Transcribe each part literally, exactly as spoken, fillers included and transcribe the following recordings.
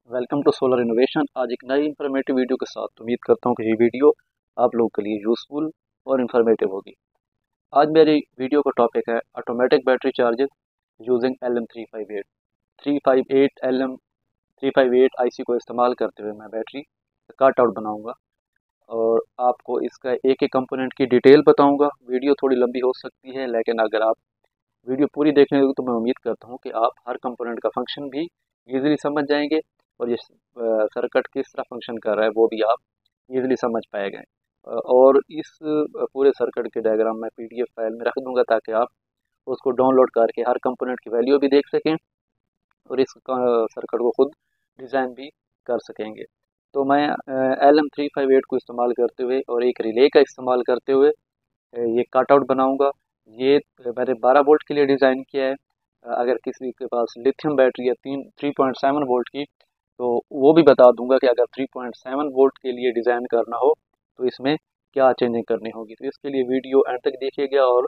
Welcome to solar innovation. आज एक नई इंफॉर्मेटिव वीडियो के साथ उम्मीद करता हूँ कि ये वीडियो आप लोगों के लिए यूज़फुल और इन्फॉर्मेटिव होगी। आज मेरी वीडियो का टॉपिक है automatic battery charges using L M three five eight three five eight L M three five eight I C को इस्तेमाल करते हुए मैं बैटरी कट आउट बनाऊँगा और आपको इसका एक एक कंपोनेंट की डिटेल बताऊँगा। वीडियो थोड़ी लंबी हो सकती है, लेकिन अगर आप वीडियो पूरी देखने तो मैं उम्मीद करता हूँ कि आप हर कंपोनेंट का फंक्शन भी इजीली समझ जाएंगे और ये सर्किट किस तरह फंक्शन कर रहा है वो भी आप इजीली समझ पाएंगे। अ, और इस अ, पूरे सर्किट के डायग्राम मैं पीडीएफ फाइल में रख दूंगा ताकि आप उसको डाउनलोड करके हर कंपोनेंट की वैल्यू भी देख सकें और इस सर्किट को खुद डिज़ाइन भी कर सकेंगे। तो मैं L M three five eight को इस्तेमाल करते हुए और एक रिले का इस्तेमाल करते हुए अ, ये कट आउट बनाऊँगा। ये मैंने बारह वोल्ट के लिए डिज़ाइन किया है। अ, अगर किसी के पास लिथियम बैटरी है तीन थ्री पॉइंट सेवन वोल्ट की, तो वो भी बता दूंगा कि अगर थ्री पॉइंट सेवन वोल्ट के लिए डिज़ाइन करना हो तो इसमें क्या चेंजिंग करनी होगी। तो इसके लिए वीडियो एंड तक देखिएगा और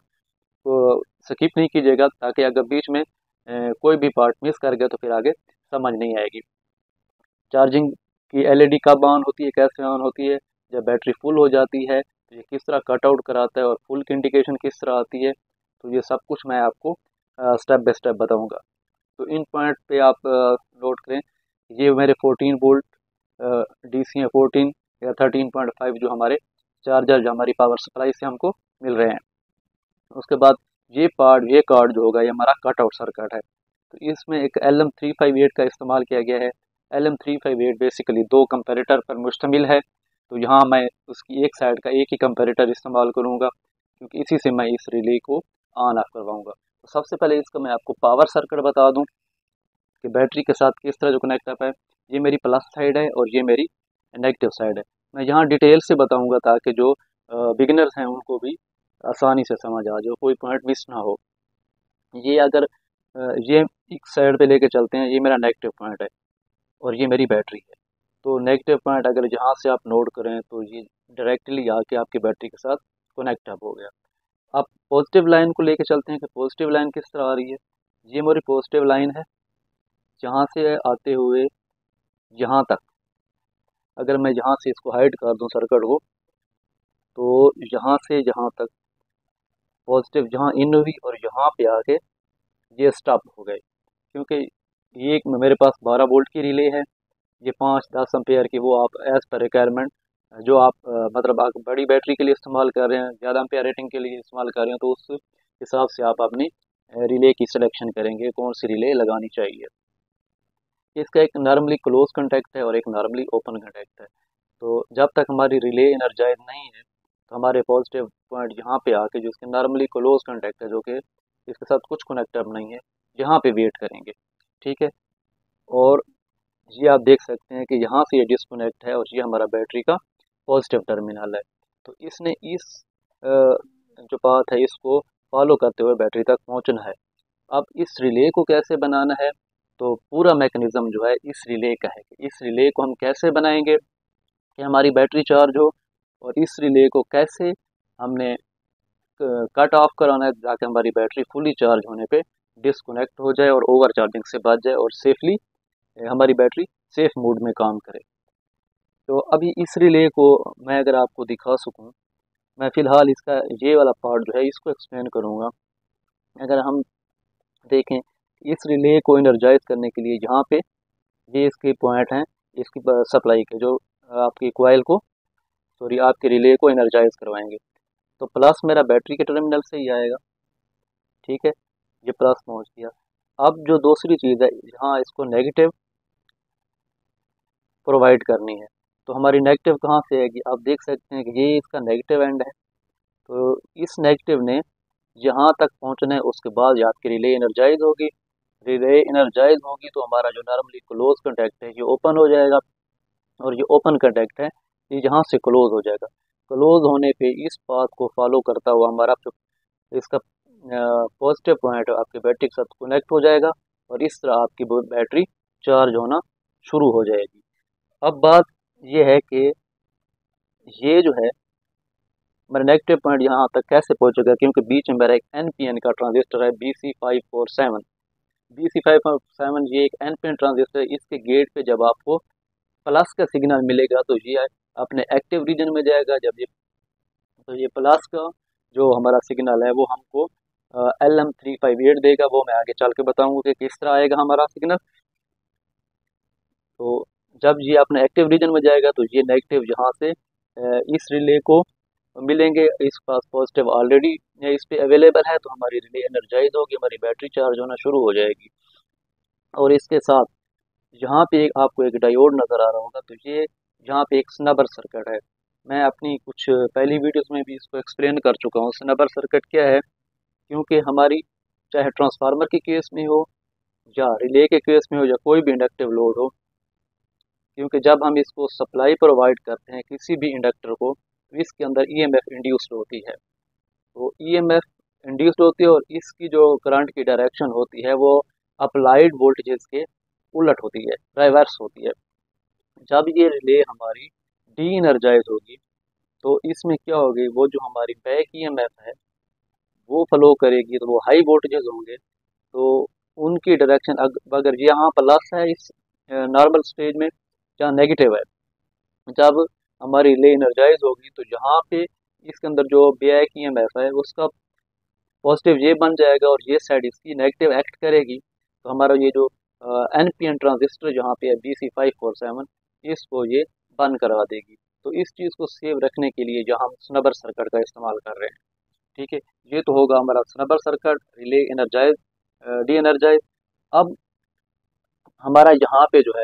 स्किप नहीं कीजिएगा, ताकि अगर बीच में अ, कोई भी पार्ट मिस कर गया तो फिर आगे समझ नहीं आएगी। चार्जिंग की एल ई डी कब ऑन होती है, कैसे ऑन होती है, जब बैटरी फुल हो जाती है तो ये किस तरह कट आउट कराता है और फुल की इंडिकेशन किस तरह आती है, तो ये सब कुछ मैं आपको स्टेप बाय स्टेप बताऊंगा। तो इन पॉइंट पे आप नोट करें, ये मेरे फोर्टीन वोल्ट डी सी है फोर्टीन या थर्टीन पॉइंट फाइव जो हमारे चार्जर जो हमारी पावर सप्लाई से हमको मिल रहे हैं। उसके बाद ये पार्ट ये कार्ड जो होगा ये हमारा कट आउट सर्किट है। तो इसमें एक L M three five eight का इस्तेमाल किया गया है। L M three five eight basically दो कंपैरेटर पर मुश्तमिल है, तो यहाँ मैं उसकी एक साइड का एक ही कंपैरेटर इस्तेमाल करूँगा क्योंकि इसी से मैं इस रिले को ऑन ऑफ करवाऊँगा। तो सबसे पहले इसका मैं आपको पावर सर्किट बता दूँ कि बैटरी के साथ किस तरह जो कनेक्ट अप है। ये मेरी प्लस साइड है और ये मेरी नेगेटिव साइड है। मैं यहाँ डिटेल से बताऊँगा ताकि जो बिगिनर्स हैं उनको भी आसानी से समझ आ जाए, कोई पॉइंट मिस ना हो। ये अगर अ, ये एक साइड पे लेके चलते हैं, ये मेरा नेगेटिव पॉइंट है और ये मेरी बैटरी है। तो नेगेटिव पॉइंट अगर जहाँ से आप नोट करें तो ये डायरेक्टली आके आपकी बैटरी के साथ कनेक्ट अप हो गया। आप पॉजिटिव लाइन को लेके चलते हैं कि पॉजिटिव लाइन किस तरह आ रही है। ये मेरी पॉजिटिव लाइन है, जहाँ से आते हुए यहाँ तक अगर मैं यहाँ से इसको हाइड कर दूँ सर्किट को, तो यहाँ से यहाँ तक पॉजिटिव जहाँ इन हुई और यहाँ पे आके ये स्टॉप हो गए, क्योंकि ये एक मेरे पास बारह वोल्ट की रिले है। ये पाँच दस एम्पेयर की वो आप एज़ पर रिक्वायरमेंट जो आप अ, मतलब आप बड़ी बैटरी के लिए इस्तेमाल कर रहे हैं, ज़्यादा एम्पेयर रेटिंग के लिए इस्तेमाल कर रहे हैं, तो उस हिसाब से आप अपनी रिले की सिलेक्शन करेंगे कौन सी रिले लगानी चाहिए। इसका एक नॉर्मली क्लोज कॉन्टैक्ट है और एक नॉर्मली ओपन कॉन्टैक्ट है। तो जब तक हमारी रिले एनर्जाइज नहीं है तो हमारे पॉजिटिव पॉइंट यहाँ पे आके जो इसके नॉर्मली क्लोज कॉन्टैक्ट है, जो कि इसके साथ कुछ कनेक्टर नहीं है, यहाँ पे वेट करेंगे। ठीक है। और ये आप देख सकते हैं कि यहाँ से ये डिस्कनेक्ट है और ये हमारा बैटरी का पॉजिटिव टर्मिनल है। तो इसने इस अ, जो पाथ है इसको फॉलो करते हुए बैटरी तक पहुँचना है। अब इस रिले को कैसे बनाना है, तो पूरा मैकेनिज्म जो है इस रिले का है कि इस रिले को हम कैसे बनाएंगे कि हमारी बैटरी चार्ज हो, और इस रिले को कैसे हमने कट ऑफ कराना है ताकि हमारी बैटरी फुली चार्ज होने पे डिस्कनेक्ट हो जाए और ओवर चार्जिंग से बच जाए और सेफली हमारी बैटरी सेफ मोड में काम करे। तो अभी इस रिले को मैं अगर आपको दिखा सकूं, मैं फ़िलहाल इसका ये वाला पार्ट जो है इसको एक्सप्लेन करूंगा। अगर हम देखें इस रिले को एनर्जाइज करने के लिए यहाँ पे ये इसके पॉइंट हैं, इसकी सप्लाई के जो आपकी कोयल को सॉरी आपके रिले को एनर्जाइज करवाएंगे। तो प्लस मेरा बैटरी के टर्मिनल से ही आएगा। ठीक है, ये प्लस पहुँच गया। अब जो दूसरी चीज़ है, यहाँ इसको नेगेटिव प्रोवाइड करनी है, तो हमारी नेगेटिव कहाँ से आएगी, आप देख सकते हैं कि ये इसका नेगेटिव एंड है। तो इस नेगेटिव ने यहाँ तक पहुँचना है, उसके बाद ये आपकी रिले एनर्जाइज होगी। रिले एनर्जाइज होगी तो हमारा जो नॉर्मली क्लोज कॉन्टैक्ट है ये ओपन हो जाएगा और ये ओपन कॉन्टैक्ट है ये यहाँ से क्लोज हो जाएगा। क्लोज होने पे इस पाथ को फॉलो करता हुआ हमारा जो इसका पॉजिटिव पॉइंट आपकी बैटरी के साथ कनेक्ट हो जाएगा और इस तरह आपकी बैटरी चार्ज होना शुरू हो जाएगी। अब बात ये है कि ये जो है मेरा नेगेटिव पॉइंट यहाँ तक कैसे पहुँचेगा, क्योंकि बीच में मेरा एक एन पी एन का ट्रांजिस्टर है B C five four seven. B C five seven ये एक एन पिन ट्रांजिस्टर है। इसके गेट पे जब आपको प्लस का सिग्नल मिलेगा तो ये अपने एक्टिव रीजन में जाएगा। जब ये तो ये प्लस का जो हमारा सिग्नल है वो हमको L M three five eight देगा। वो मैं आगे चल के बताऊंगा कि किस तरह आएगा हमारा सिग्नल। तो जब ये अपने एक्टिव रीजन में जाएगा तो ये नेगेटिव यहाँ से इस रिले को मिलेंगे। इस पास पॉजिटिव ऑलरेडी इस पे अवेलेबल है, तो हमारी रिले एनर्जाइज होगी, हमारी बैटरी चार्ज होना शुरू हो जाएगी। और इसके साथ यहाँ पे एक आपको एक डायोड नज़र आ रहा होगा, तो ये यहाँ पे एक स्नबर सर्किट है। मैं अपनी कुछ पहली वीडियोस में भी इसको एक्सप्लेन कर चुका हूँ। स्नबर सर्किट क्या है, क्योंकि हमारी चाहे ट्रांसफार्मर के केस में हो या रिले के केस में हो या कोई भी इंडक्टिव लोड हो, क्योंकि जब हम इसको सप्लाई प्रोवाइड करते हैं किसी भी इंडक्टर को, तो इसके अंदर ई एम एफ इंड्यूस्ड होती है। तो ई एम एफ इंड्यूस्ड होती है और इसकी जो करंट की डायरेक्शन होती है वो अप्लाइड वोल्टेजेस के उलट होती है, रिवर्स होती है। जब ये रिले हमारी डी एनर्जाइज होगी तो इसमें क्या होगी, वो जो हमारी बैक ई एम एफ है वो फ्लो करेगी, तो वो हाई वोल्टेजेस होंगे तो उनकी डायरेक्शन अगर यहाँ प्लस है इस नॉर्मल स्टेज में या नेगेटिव है, जब हमारी रिले एनर्जाइज होगी तो यहाँ पे इसके अंदर जो बैक ई एम एफ है उसका पॉजिटिव ये बन जाएगा और ये साइड इसकी नेगेटिव एक्ट करेगी। तो हमारा ये जो एन पी एन ट्रांजिस्टर जहाँ पे है B C five four seven, इसको ये बंद करा देगी। तो इस चीज़ को सेव रखने के लिए यहाँ हम स्नबर सर्किट का इस्तेमाल कर रहे हैं। ठीक है, ये तो होगा हमारा snubber circuit, relay energize, de energize. अब हमारा यहाँ पे जो है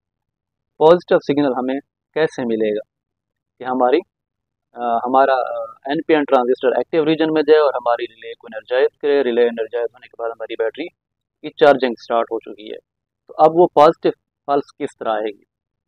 पॉजिटिव सिग्नल हमें कैसे मिलेगा कि हमारी आ, हमारा N P N transistor active region में जाए और हमारी रिले को एनर्जाइज करे। रिले एनर्जाइज होने के बाद हमारी बैटरी की चार्जिंग स्टार्ट हो चुकी है। तो अब वो पॉजिटिव पल्स किस तरह आएगी।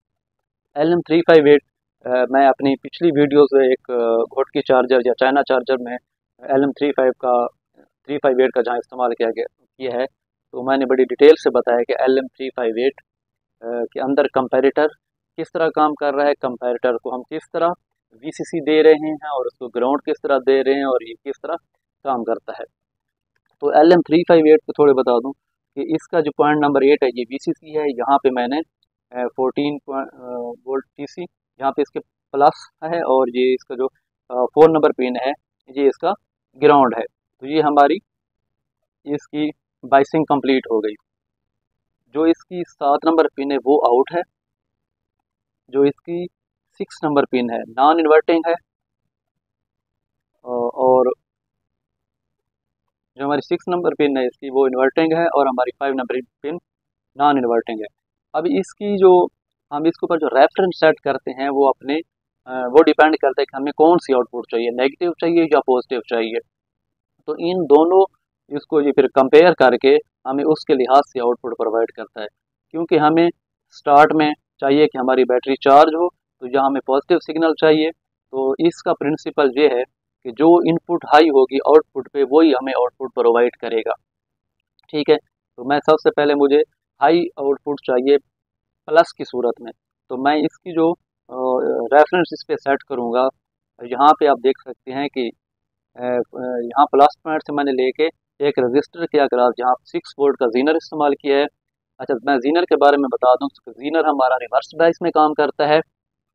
L M three five eight मैं अपनी पिछली वीडियोस में एक घोटकी चार्जर या चाइना चार्जर में एल एम थ्री फाइव का थ्री फाइव एट का जहाँ इस्तेमाल किया गया किया है, तो मैंने बड़ी डिटेल से बताया कि L M three five eight के अंदर कंपैरेटर किस तरह काम कर रहा है, कंपैरेटर को हम किस तरह वी सी सी दे रहे हैं और उसको ग्राउंड किस तरह दे रहे हैं और ये किस तरह काम करता है। तो L M three five eight को थोड़े बता दूं कि इसका जो पॉइंट नंबर एट है ये वी सी सी है। यहाँ पे मैंने फोर्टीन वोल्ट टी सी यहाँ पे इसके प्लस है और ये इसका जो फोर नंबर पिन है ये इसका ग्राउंड है। तो ये हमारी इसकी बाइसिंग कंप्लीट हो गई। जो इसकी सात नंबर पिन है वो आउट है, जो इसकी सिक्स नंबर पिन है नॉन इन्वर्टिंग है, और जो हमारी सिक्स नंबर पिन है इसकी वो इन्वर्टिंग है और हमारी five number pin non inverting है। अब इसकी जो हम इसके ऊपर जो रेफरेंस सेट करते हैं वो अपने वो डिपेंड करता है कि हमें कौन सी आउटपुट चाहिए, नेगेटिव चाहिए या पॉजिटिव चाहिए। तो इन दोनों इसको ये फिर कंपेयर करके हमें उसके लिहाज से आउटपुट प्रोवाइड करता है। क्योंकि हमें स्टार्ट में चाहिए कि हमारी बैटरी चार्ज हो, तो जहाँ हमें पॉजिटिव सिग्नल चाहिए, तो इसका प्रिंसिपल ये है कि जो इनपुट हाई होगी आउटपुट पे वही हमें आउटपुट प्रोवाइड करेगा। ठीक है, तो मैं सबसे पहले मुझे हाई आउटपुट चाहिए प्लस की सूरत में, तो मैं इसकी जो रेफरेंस इस पे सेट करूँगा, यहाँ पे आप देख सकते हैं कि यहाँ प्लस पॉइंट से मैंने लेके एक रजिस्टर के अक्रॉस जहाँ सिक्स वोल्ट का जीनर इस्तेमाल किया है। अच्छा, मैं जीनर के बारे में बता दूँ, जीनर हमारा रिवर्स बाइस में काम करता है।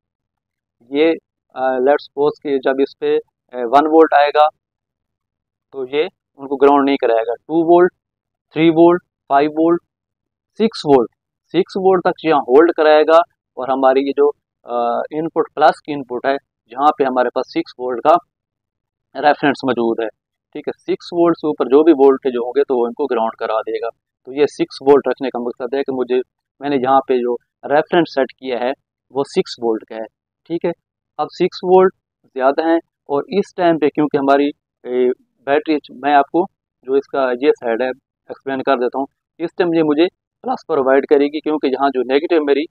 ये लेट्स सपोज कि जब इस पे वन वोल्ट आएगा तो ये उनको ग्राउंड नहीं कराएगा। Two volt, three volt, five volt, six volt six volt तक यहाँ होल्ड कराएगा और हमारी ये जो इनपुट प्लस की इनपुट है जहाँ पे हमारे पास सिक्स वोल्ट का रेफरेंस मौजूद है। ठीक है, सिक्स वोल्ट से ऊपर जो भी वोल्टेज होंगे तो वो इनको ग्राउंड करा देगा। तो ये सिक्स वोल्ट रखने का मकसद है कि मुझे मैंने यहाँ पे जो रेफरेंस सेट किया है वो सिक्स वोल्ट का है। ठीक है, अब सिक्स वोल्ट ज़्यादा है और इस टाइम पे क्योंकि हमारी बैटरी, मैं आपको जो इसका ये साइड है एक्सप्लेन कर देता हूँ। इस टाइम ये मुझे प्लस प्रोवाइड करेगी क्योंकि यहाँ जो नेगेटिव मेरी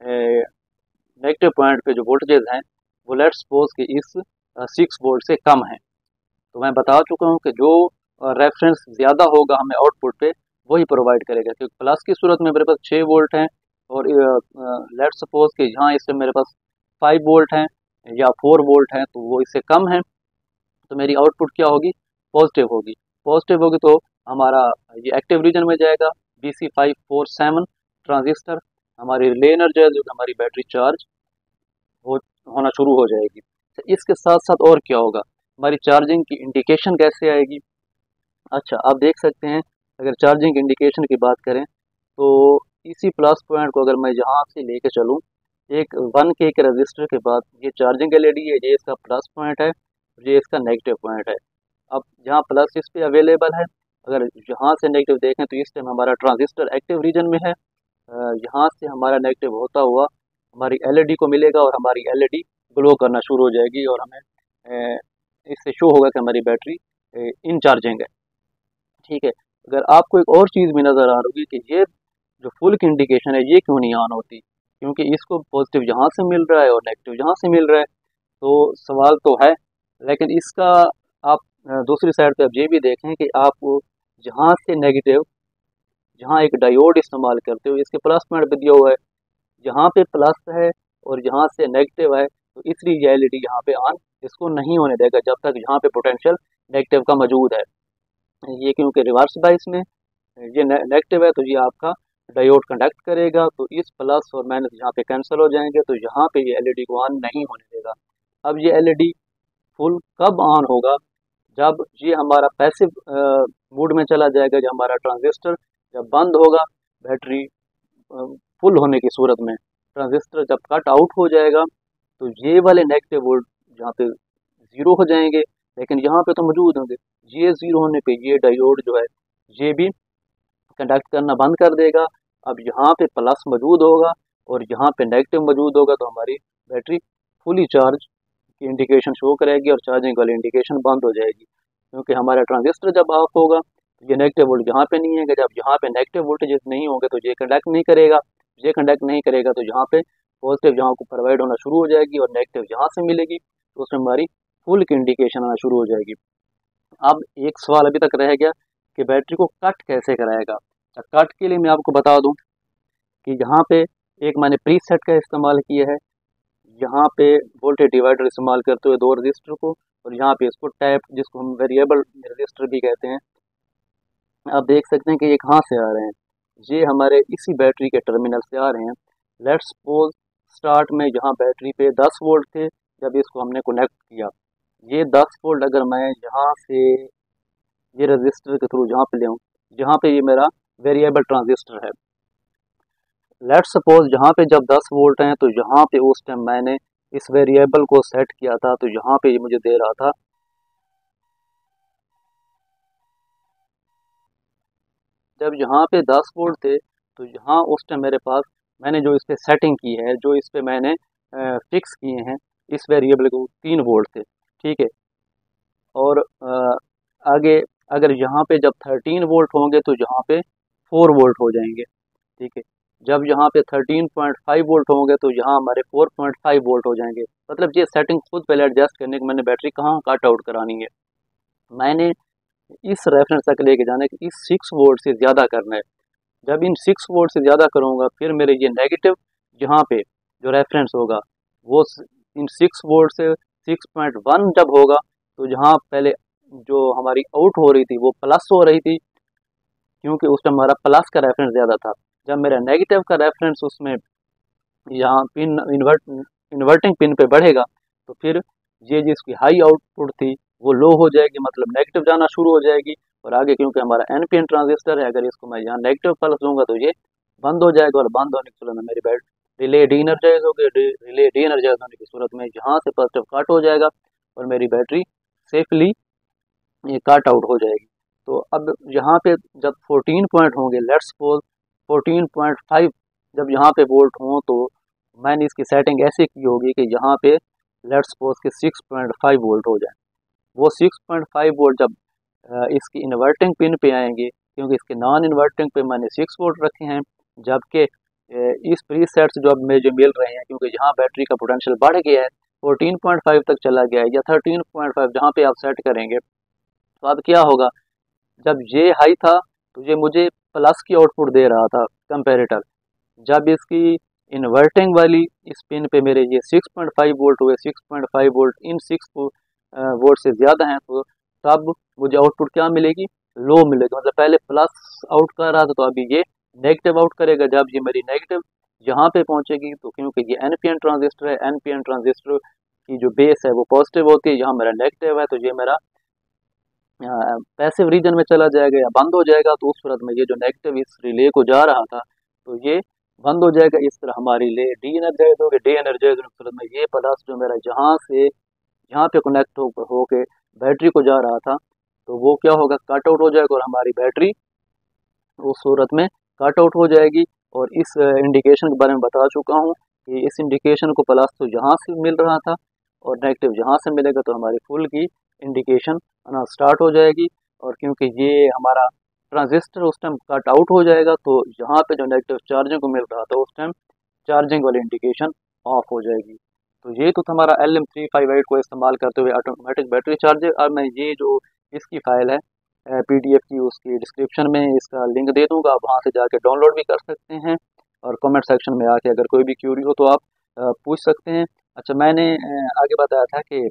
नेगेटिव पॉइंट पे जो वोल्टेजेस हैं वो लेट्स सपोज कि इस सिक्स वोल्ट से कम है। तो मैं बता चुका हूँ कि जो रेफरेंस ज़्यादा होगा हमें आउटपुट पे वही प्रोवाइड करेगा। क्योंकि प्लस की सूरत में मेरे पास छः वोल्ट हैं और लेट्स सपोज कि यहाँ इससे मेरे पास फाइव वोल्ट हैं या फोर वोल्ट हैं, तो वो इससे कम है, तो मेरी आउटपुट क्या होगी, पॉजिटिव होगी। पॉजिटिव होगी तो हमारा ये एक्टिव रीजन में जाएगा, B C five four seven transistor हमारी रिले एनर्जाइज होगी, हमारी बैटरी चार्ज हो होना शुरू हो जाएगी। तो इसके साथ साथ और क्या होगा, हमारी चार्जिंग की इंडिकेशन कैसे आएगी। अच्छा, आप देख सकते हैं अगर चार्जिंग इंडिकेशन की बात करें तो इसी प्लस पॉइंट को अगर मैं यहाँ से लेके चलूँ, एक वन के के रजिस्टर के बाद ये चार्जिंग एल ई डी है, ये इसका प्लस पॉइंट है, ये इसका नेगेटिव पॉइंट है। अब यहाँ प्लस इस पे अवेलेबल है, अगर यहाँ से नेगेटिव देखें तो इस टाइम हमारा ट्रांजिस्टर एक्टिव रीजन में है, यहाँ से हमारा नेगेटिव होता हुआ हमारी एल ई डी को मिलेगा और हमारी एल ई डी ग्लो करना शुरू हो जाएगी और हमें इससे शो होगा कि हमारी बैटरी इन चार्जिंग है। ठीक है, अगर आपको एक और चीज़ भी नज़र आ रही है कि ये जो फुल की इंडिकेशन है ये क्यों नहीं ऑन होती, क्योंकि इसको पॉजिटिव यहाँ से मिल रहा है और नेगेटिव यहाँ से मिल रहा है। तो सवाल तो है, लेकिन इसका आप दूसरी साइड पे आप ये भी देखें कि आप जहाँ से नेगेटिव, जहाँ एक डायोड इस्तेमाल करते हो, इसके प्लस पॉइंट पे दिया हुआ है, यहाँ पे प्लस है और यहाँ से नेगेटिव है, तो इसलिए ये एल ई डी यहाँ पे ऑन इसको नहीं होने देगा जब तक यहाँ पे पोटेंशियल नेगेटिव का मौजूद है। ये क्योंकि रिवर्स बाइस में ये नेगेटिव है तो ये आपका डायोड कंडक्ट करेगा, तो इस प्लस और माइनस यहाँ पे कैंसिल हो जाएंगे, तो यहाँ पे ये एल ई डी को ऑन नहीं होने देगा। अब ये एल ई डी फुल कब ऑन होगा, जब ये हमारा पैसिव मूड में चला जाएगा, जब हमारा ट्रांजिस्टर जब बंद होगा, बैटरी फुल होने की सूरत में ट्रांजिस्टर जब कट आउट हो जाएगा तो ये वाले नेगेटिव वोल्ट यहाँ पे ज़ीरो हो जाएंगे, लेकिन यहाँ पे तो मौजूद होंगे। ये ज़ीरो होने पे ये डायोड जो है ये भी कंडक्ट करना बंद कर देगा। अब यहाँ पे प्लस मौजूद होगा और यहाँ पे नेगेटिव मौजूद होगा, तो हमारी बैटरी फुली चार्ज की इंडिकेशन शो करेगी और चार्जिंग वाली इंडिकेशन बंद हो जाएगी, क्योंकि हमारा ट्रांजिस्टर जब ऑफ होगा तो ये नेगेटिव वोल्ट यहाँ पे नहीं है, जब यहाँ पे नेगेटिव वोल्टेज नहीं होंगे तो ये कंडक्ट नहीं करेगा, ये कंडक्ट नहीं करेगा तो यहाँ पे पॉजिटिव यहाँ को प्रोवाइड होना शुरू हो जाएगी और नेगेटिव यहाँ से मिलेगी, तो उसमें हमारी फुल की इंडिकेशन आना शुरू हो जाएगी। अब एक सवाल अभी तक रह गया कि बैटरी को कट कैसे कराएगा। कट के लिए मैं आपको बता दूं कि यहाँ पे एक मैंने प्री सेट का इस्तेमाल किया है, यहाँ पे वोल्टेज डिवाइडर इस्तेमाल करते हुए दो रजिस्टर को, और यहाँ पे इसको टैप, जिसको हम वेरिएबल रजिस्टर भी कहते हैं। आप देख सकते हैं कि ये कहाँ से आ रहे हैं, ये हमारे इसी बैटरी के टर्मिनल से आ रहे हैं। लेट्स सपोज स्टार्ट में यहाँ बैटरी पे दस वोल्ट थे, जब इसको हमने कनेक्ट किया, ये दस वोल्ट अगर मैं यहाँ से ये रजिस्टर के थ्रू यहाँ पे ले आऊँ, जहाँ पे ये मेरा वेरिएबल ट्रांजिस्टर है, लेट्स सपोज यहाँ पे जब दस वोल्ट हैं तो यहाँ पे उस टाइम मैंने इस वेरिएबल को सेट किया था, तो यहाँ पे ये मुझे दे रहा था जब यहाँ पे दस वोल्ट थे, तो यहाँ उस टाइम मेरे पास मैंने जो इस पे सेटिंग की है, जो इस पे मैंने फिक्स किए हैं इस वेरिएबल को तीन वोल्ट थे। ठीक है, और आ, आगे अगर यहाँ पे जब थर्टीन वोल्ट होंगे तो यहाँ पे फोर वोल्ट हो जाएंगे। ठीक है, जब यहाँ पे थर्टीन पॉइंट फाइव वोल्ट होंगे तो यहाँ हमारे फोर पॉइंट फाइव वोल्ट हो जाएंगे। मतलब ये सेटिंग खुद पहले एडजस्ट करने की मैंने बैटरी कहाँ कट आउट करानी है, मैंने इस रेफरेंस तक लेके जाना कि इस सिक्स वोल्ट से ज़्यादा करना है। जब इन सिक्स वोल्ट से ज़्यादा करूँगा, फिर मेरे ये नेगेटिव यहाँ पे जो रेफरेंस होगा वो इन सिक्स वोल्ट से सिक्स पॉइंट वन जब होगा, तो जहाँ पहले जो हमारी आउट हो रही थी वो प्लस हो रही थी, क्योंकि उस टाइम हमारा प्लस का रेफरेंस ज़्यादा था। जब मेरा नेगेटिव का रेफरेंस उसमें यहाँ पिन इन्वर्ट इन्वर्टिंग पिन पे बढ़ेगा, तो फिर ये जिसकी हाई आउटपुट थी वो लो हो जाएगी, मतलब नेगेटिव जाना शुरू हो जाएगी। और आगे क्योंकि हमारा एन पी एन ट्रांजिस्टर है, अगर इसको मैं यहाँ नेगेटिव पल्स दूंगा तो ये बंद हो जाएगा, और बंद होने की सूरत में मेरी बैट रिले डी एनर्जाइज हो गई। रिले डी एनर्जाइज होने की सूरत में यहाँ से पॉजिटिव कट हो जाएगा और मेरी बैटरी सेफली ये कट आउट हो जाएगी। तो अब यहाँ पे जब फोर्टीन पॉइंट होंगे, let's suppose fourteen point five जब यहाँ पे वोल्ट हों, तो मैंने इसकी सेटिंग ऐसे की होगी कि यहाँ पे लेट्स सपोज के सिक्स पॉइंट फाइव वोल्ट हो जाए। वो सिक्स पॉइंट फाइव वोल्ट जब इसकी इन्वर्टिंग पिन पे आएंगे, क्योंकि इसके नॉन इन्वर्टिंग पे मैंने सिक्स वोल्ट रखे हैं, जबकि इस प्री सेट्स जो अब मुझे मिल रहे हैं, क्योंकि यहाँ बैटरी का पोटेंशियल बढ़ गया है, फोर्टीन पॉइंट फाइव तक चला गया है, या थर्टीन पॉइंट फाइव जहाँ पे आप सेट करेंगे, तो अब क्या होगा, जब ये हाई था तो ये मुझे प्लस की आउटपुट दे रहा था कंपेरेटर, जब इसकी इन्वर्टिंग वाली इस पिन पे मेरे ये सिक्स पॉइंट फाइव वोल्ट हुए, सिक्स पॉइंट फाइव वोल्ट इन सिक्स वोल्ट से ज़्यादा हैं, तो तब मुझे आउटपुट क्या मिलेगी, लो मिलेगी। मतलब पहले प्लस आउट कर रहा था तो अभी ये नेगेटिव आउट करेगा। जब ये मेरी नेगेटिव यहाँ पे पहुँचेगी तो क्योंकि ये एन पी एन ट्रांजिस्टर है, एन पी एन ट्रांजिस्टर की जो बेस है वो पॉजिटिव होती है, यहाँ मेरा नेगेटिव है, तो ये मेरा पैसिव रीजन में चला जाएगा या बंद हो जाएगा। तो उस सूरत में ये जो नेगेटिव इस रिले को जा रहा था तो ये बंद हो जाएगा। इस तरह हमारी रिले डी एनर्जाइज हो गई। डी एनर्जाइज होने की सूरत में ये प्लस जो मेरा यहाँ से यहाँ पे कनेक्ट हो होके बैटरी को जा रहा था तो वो क्या होगा, कट आउट हो जाएगा और हमारी बैटरी उस सूरत में कट आउट हो जाएगी। और इस इंडिकेशन के बारे में बता चुका हूँ कि इस इंडिकेशन को प्लस तो यहाँ से मिल रहा था और नेगेटिव यहाँ से मिलेगा तो हमारी फुल की इंडिकेशन आना स्टार्ट हो जाएगी। और क्योंकि ये हमारा ट्रांजिस्टर उस टाइम कट आउट हो जाएगा तो यहाँ पे जो नेगेटिव चार्जिंग को मिल रहा था उस टाइम चार्जिंग वाली इंडिकेशन ऑफ हो जाएगी। तो ये तो हमारा L M three five eight को इस्तेमाल करते हुए ऑटोमेटिक बैटरी चार्जर। अब मैं ये जो इसकी फ़ाइल है पी डी एफ की, उसकी डिस्क्रिप्शन में इसका लिंक दे दूँगा, आप वहाँ से जाके डाउनलोड भी कर सकते हैं और कमेंट सेक्शन में आके अगर कोई भी क्यूरी हो तो आप आ, पूछ सकते हैं। अच्छा, मैंने आ, आगे बताया था कि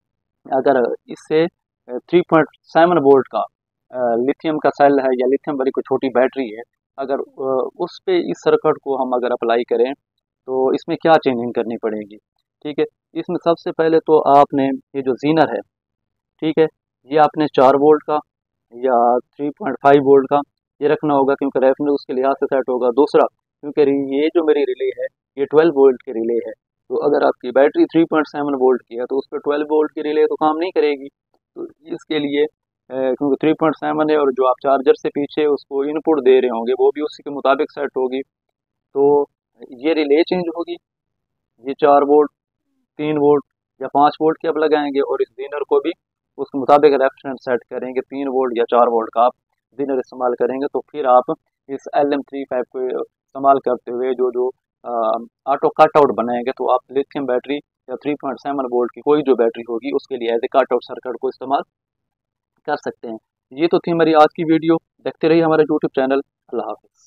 अगर इससे थ्री पॉइंट सेवन वोल्ट का लिथियम का सेल है या लिथियम वाली कोई छोटी बैटरी है, अगर उस पे इस सर्किट को हम अगर अप्लाई करें तो इसमें क्या चेंजिंग करनी पड़ेगी। ठीक है, इसमें सबसे पहले तो आपने ये जो जीनर है, ठीक है, ये आपने चार वोल्ट का या थ्री पॉइंट फाइव वोल्ट का ये रखना होगा क्योंकि रेफरेंस उसके लिहाज से सेट होगा। दूसरा, क्योंकि ये जो मेरी रिले है ये ट्वेल्व वोल्ट की रिले है, तो अगर आपकी battery three point seven volt की है तो उस पर ट्वेल्व वोल्ट की रिले तो काम नहीं करेगी। तो इसके लिए क्योंकि थ्री पॉइंट सेवन है और जो आप चार्जर से पीछे उसको इनपुट दे रहे होंगे वो भी उसी के मुताबिक सेट होगी, तो ये रिले चेंज होगी। ये चार वोल्ट, तीन वोल्ट या पाँच वोल्ट की आप लगाएंगे और इस जीनर को भी उसके मुताबिक रेफरेंस सेट करेंगे। तीन वोल्ट या चार वोल्ट का आप जीनर इस्तेमाल करेंगे तो फिर आप इस एल एम थ्री फाइव को इस्तेमाल करते हुए जो जो ऑटो कट आउट बनाएंगे तो आप लिथियम बैटरी या थ्री पॉइंट सेवन वोल्ट की कोई जो बैटरी होगी उसके लिए as a cut out circuit को इस्तेमाल कर सकते हैं। ये तो थी हमारी आज की वीडियो। देखते रहिए हमारा यूट्यूब चैनल। अल्लाह हाफिज़।